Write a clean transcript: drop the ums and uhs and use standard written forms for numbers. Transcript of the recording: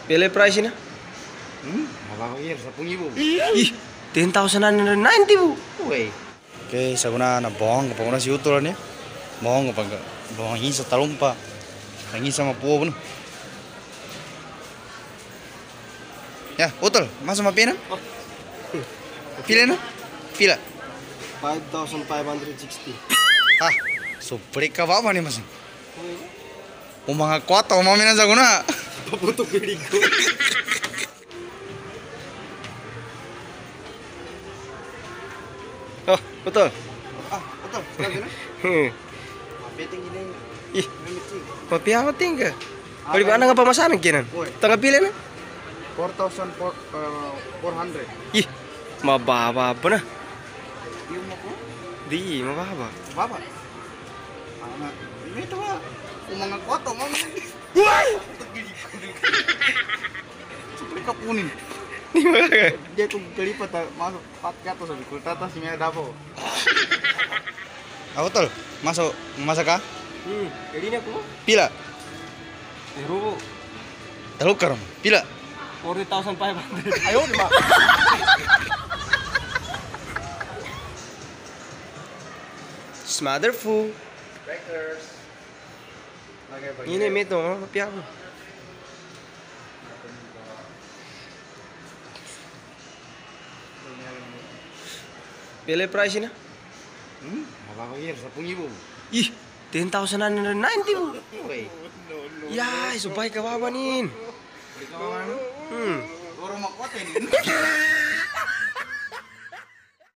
Pilih price na? Mababagir, 10,000. Ih, 10,990 bu. Uy. Oke, saguna na bong, kapag si utol niya. Bong, kapag bong sa talumpa. Ang isa mapuo no. Ya, utol, masa mapinan? Pila na? Pila? 5,560. Ah, super ka ba nih mas? Mga kwata, umami na sa guna. Paputok pilig ko. Oh, betul. Ah, utol, sabi na? Beting ini. Ih, papiawat tinggal. Bali ba nga pamasanan kinan? Tangga pila na? 4,400. Ih, mababa pa na. Yung mo ko? Di, mababa. Baba. Ano? Ito ba? Mga kwata, umami na. Super ka punin. Di ba? Dia kung kalipat masuk patkat to sabi ko tata si Mia Davo. Ako tol, masak ka? Jadi ni aku. Pila? Pero Taluk karam. Pila? 40,500. Ayo di ba? Smotherful. Breakers. Ini meto, papiawat. Pilih price na? Mababagir, 10,000. Ih, 10,990 bu. Uy. Ya, subay kawawa nin. Di ka man. Hmm. Goro makwate ni.